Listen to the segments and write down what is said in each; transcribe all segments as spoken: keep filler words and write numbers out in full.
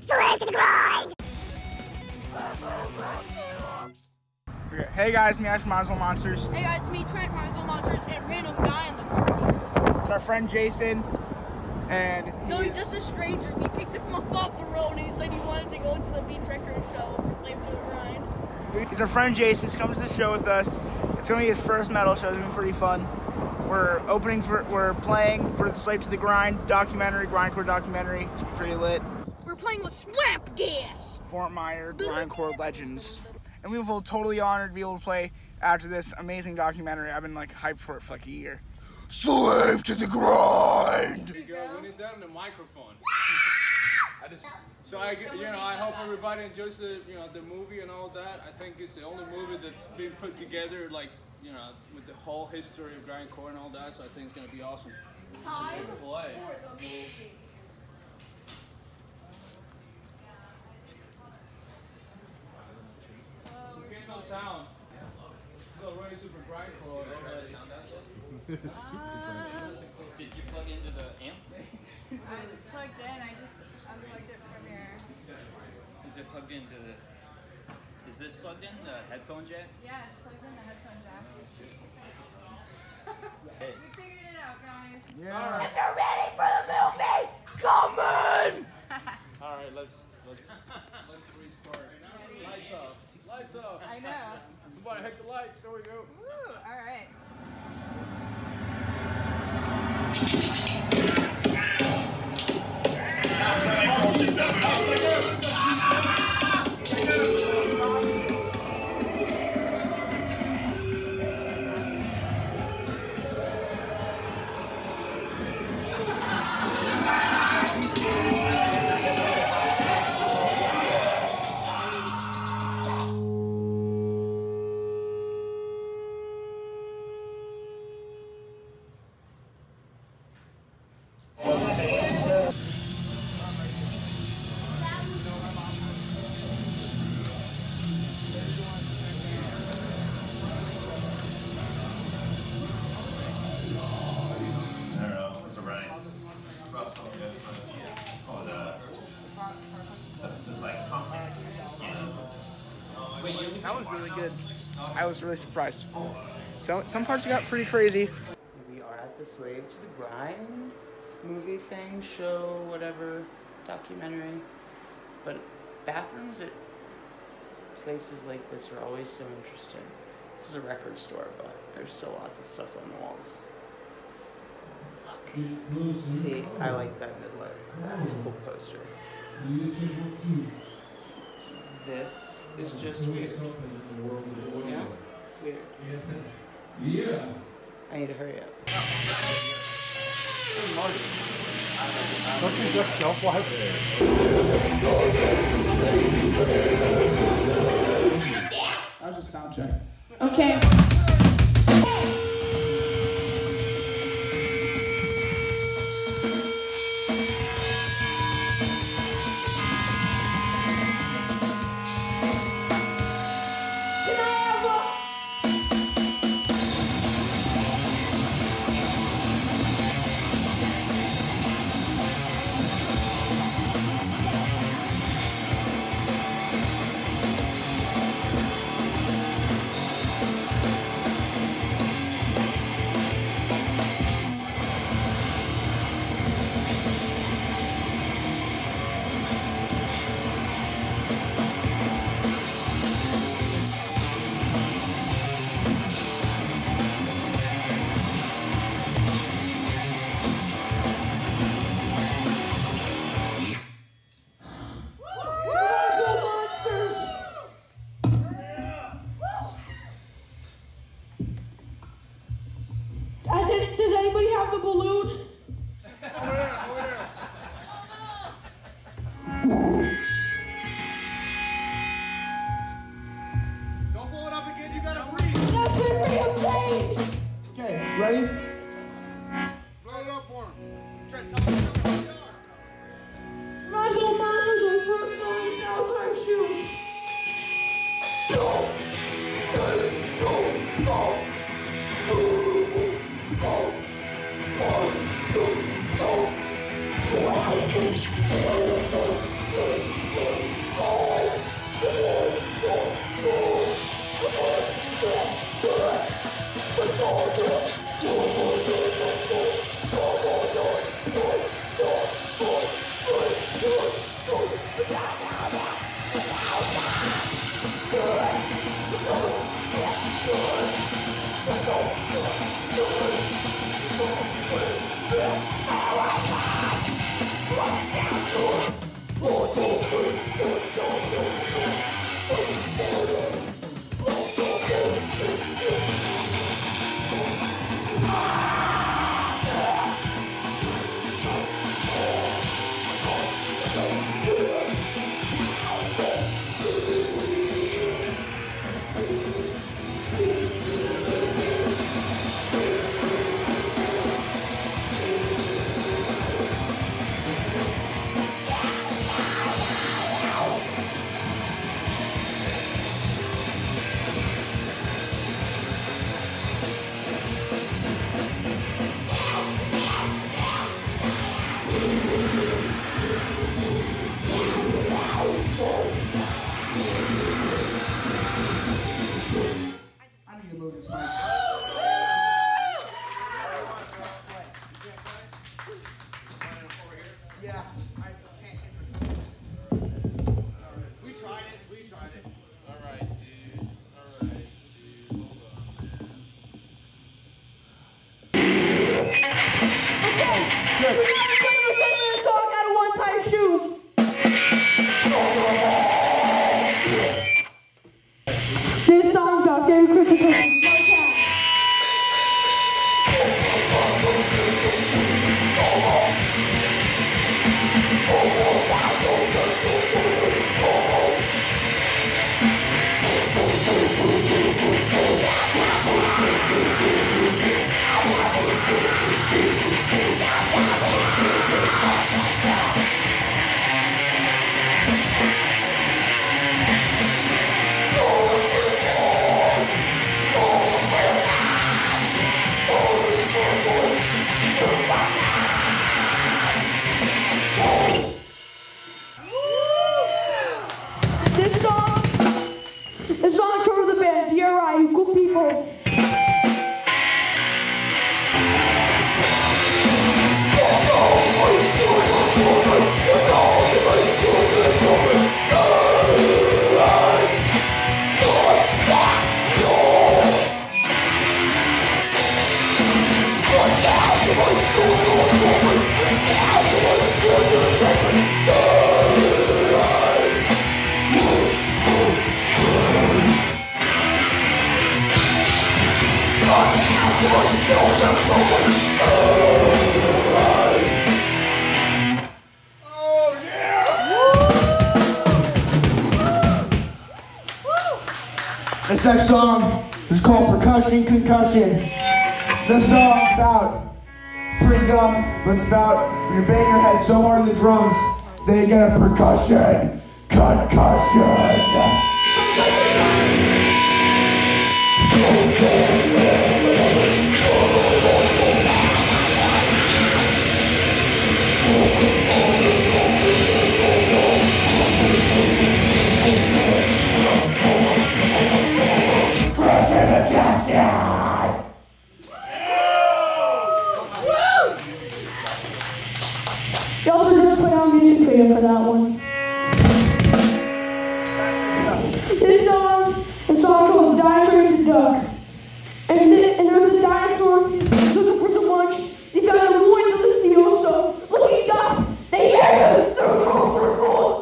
Slave to the grind! Okay. Hey guys, me, Ash Marzal Monsters. Hey guys, it's me, Trent Marzal Monsters, and random guy in the car. It's our friend Jason, and No, he's just a stranger. We picked him up off the road, and he said he wanted to go to the Beach Record show for Slave to the Grind. He's our friend Jason. He's coming to the show with us. It's gonna be his first metal show. It's gonna be pretty fun. We're opening for, we're playing for the Slave to the Grind documentary, grindcore documentary. It's pretty lit. We're playing with Swamp Gas. Fort Myer grindcore legends, and we feel totally honored to be able to play after this amazing documentary. I've been like hyped for it for like a year. Slave to the Grind. There you go. We need that on the microphone. I just, so I, you know, I hope everybody enjoys the, you know, the movie and all that. I think it's the only movie that's been put together, like, you know, with the whole history of grindcore and all that. So I think it's gonna be awesome. Time Play. We're getting no sound. It's already super grindcore. Did you plug into the amp? I was plugged in, I just unplugged it from here. Is it plugged into the... Is this plugged in, the headphone jack? Yeah, it's plugged in the headphone jack. Hey. We figured it out, guys. Yeah. If you're ready for the movie, come in! All right, let's let's let's restart. Lights off. Lights off. I know. Somebody hit the lights. There we go. Woo, all right. That was really good. I was really surprised. So some parts got pretty crazy. We are at the Slave to the Grind movie thing, show, whatever, documentary. But bathrooms at places like this are always so interesting. This is a record store, but there's still lots of stuff on the walls. Look. See, I like Bette Midler. That's a cool poster. This is just weird. Yeah? Weird. Yeah. I need to hurry up. Hey, Marty. Don't you just shelf wipe? That was a sound check. Okay. This next song is called Percussion Concussion. This song's about, it's pretty dumb, but it's about when you're banging your head so hard on the drums, they get a percussion concussion. You also just put on music video for that one. This song, a song called Dinosaur and the Duck. And, the, and there was a dinosaur looking for some lunch. He found a wood of the seal, so looking up, they hear him. They're looking for rules.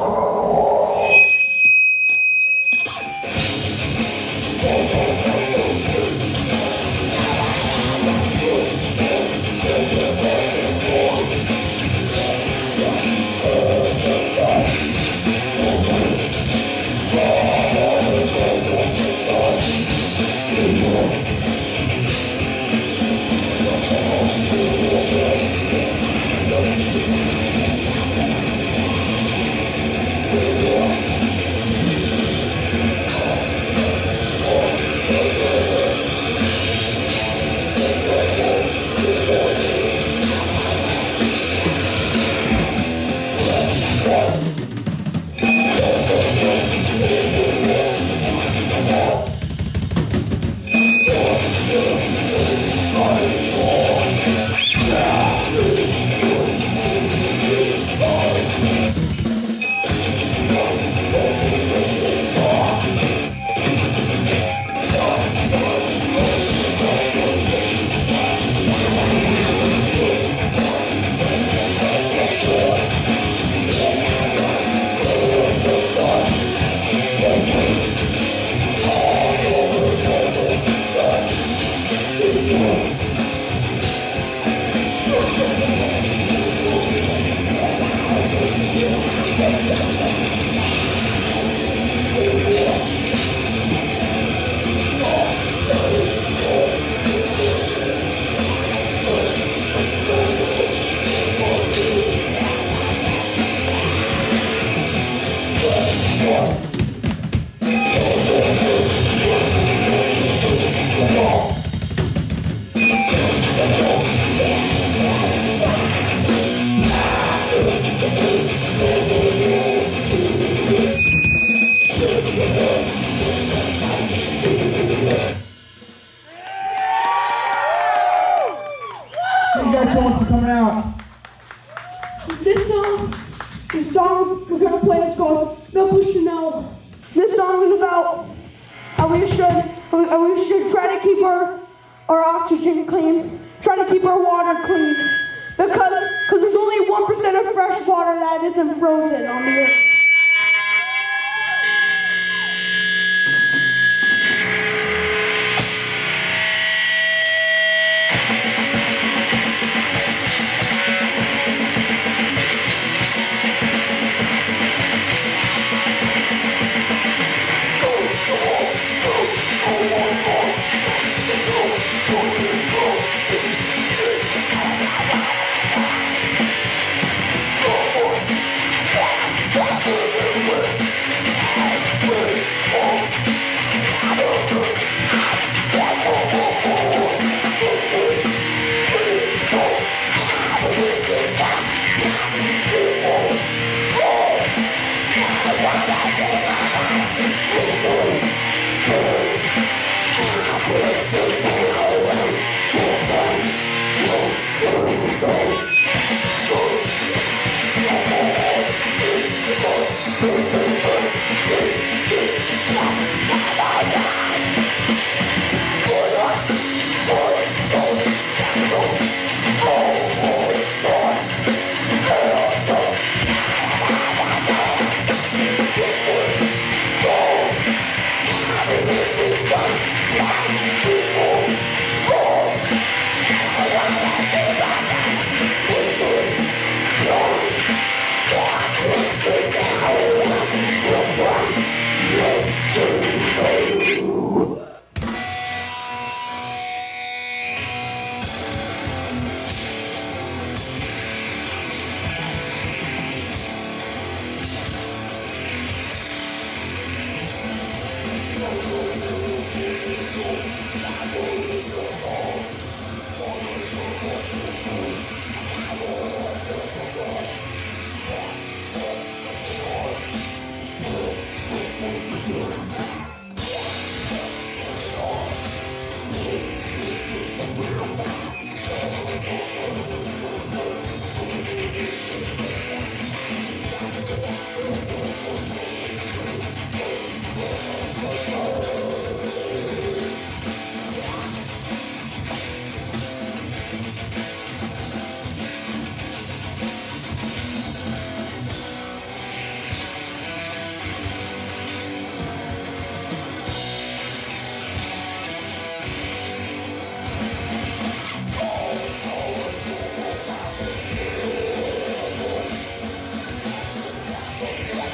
Thank you guys so much for coming out. This song, this song we're gonna play is called No Push to No. This song is about how we should, how we should try to keep our, our oxygen clean, try to keep our water clean, because because there's only one percent of fresh water that isn't frozen on the earth. Yeah.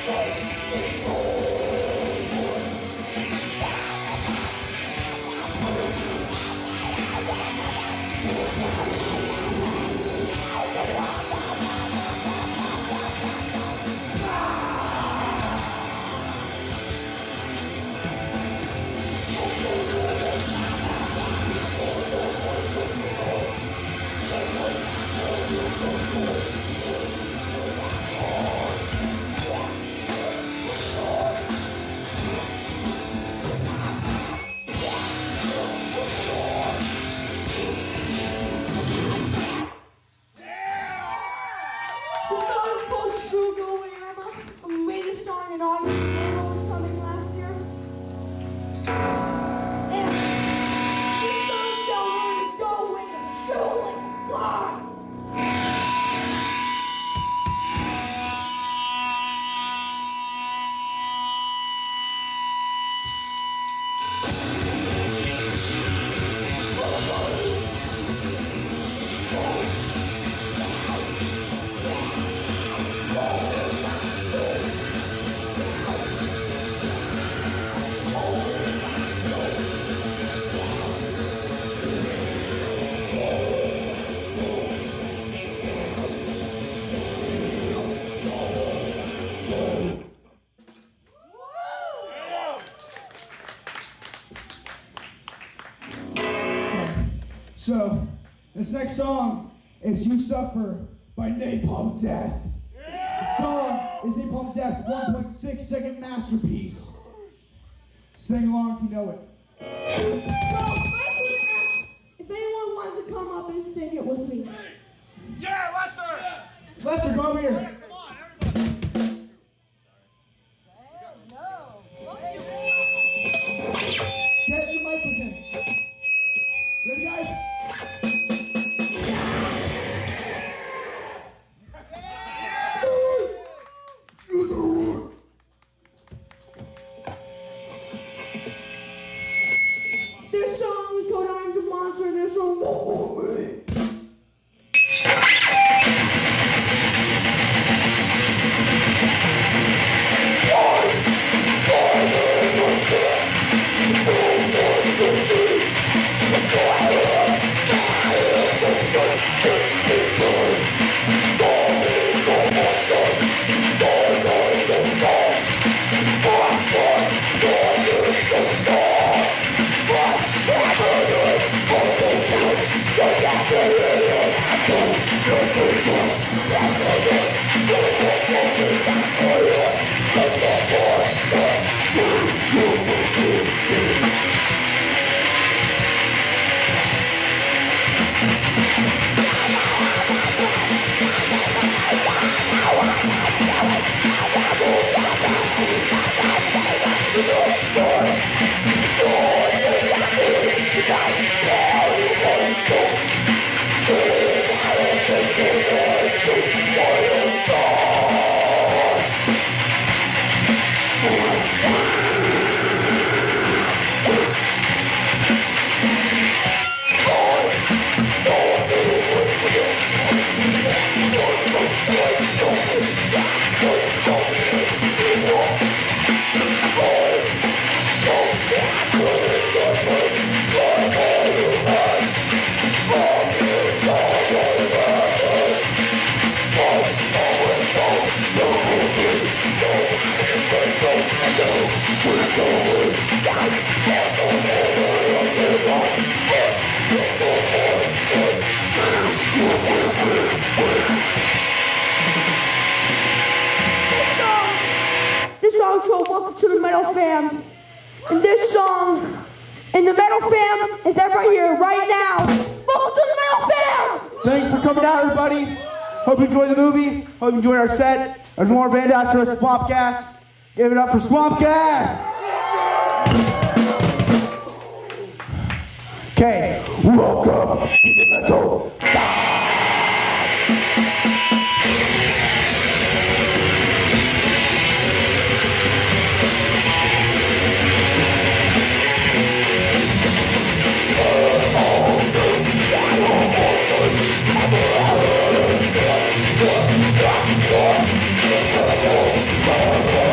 So, this next song is You Suffer by Napalm Death. The song is Napalm Death's one point six second masterpiece. Sing along if you know it. Well, I just want to ask if anyone wants to come up and sing it with me. Yeah, Lester! Lester, come over here. Get your mic with him. Ready, guys? This song is called I'm the Monster, and this song for me. This song is called Welcome to the Metal Fam. And this song in the Metal Fam is that right here, right now. Welcome to the Metal Fam! Thanks for coming out, everybody. Hope you enjoyed the movie. Hope you enjoyed our set. There's more band out to us, Swamp Gas. Give it up for Swamp Gas. Okay, welcome to the Metal Fam. Oh,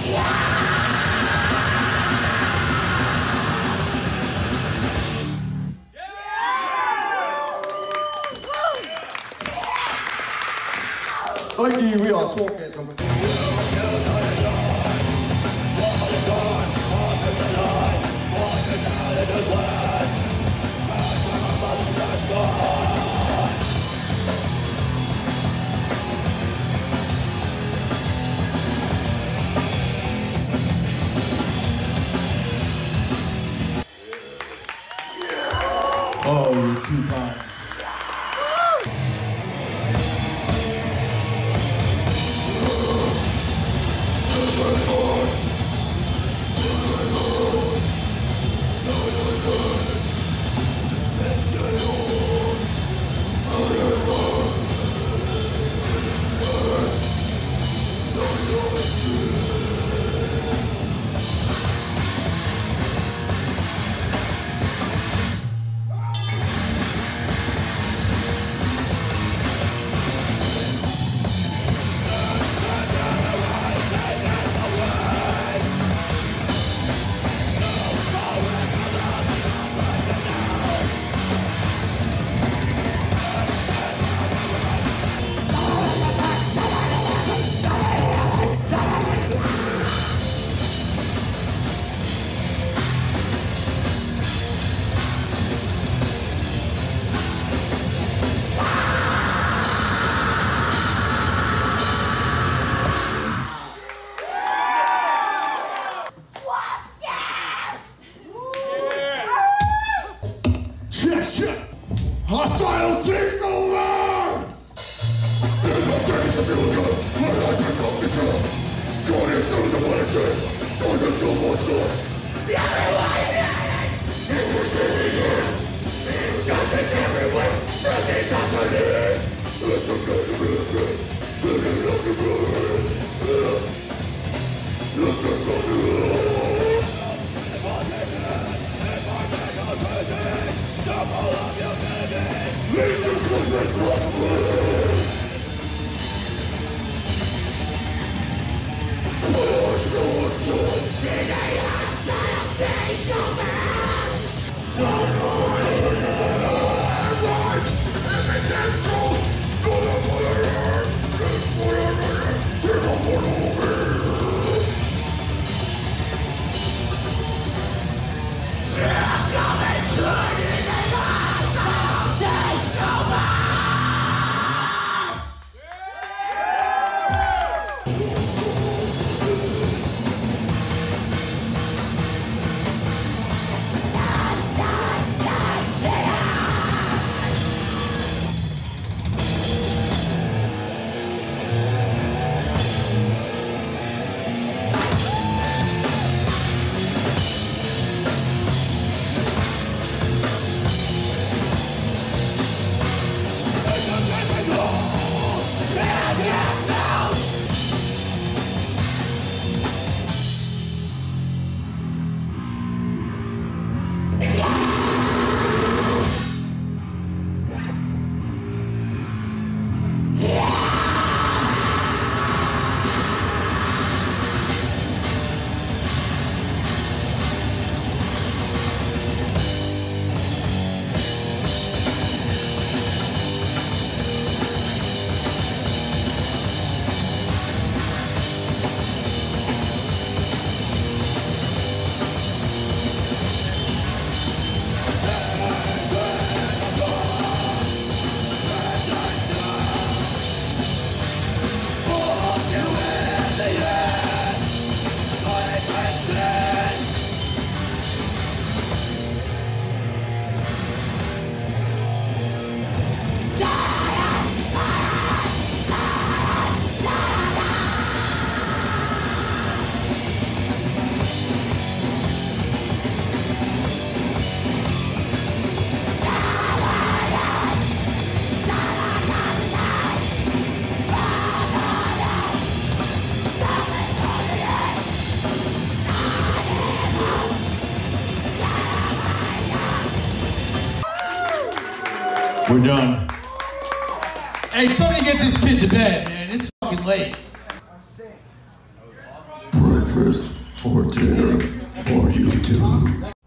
Mikey, we are smoking some. Oh, you're too kind. Hostile takeover! Justice everywhere! Justice happening! We're done. Hey, somebody get this kid to bed, man. It's fucking late. Break breakfast or dinner for you two.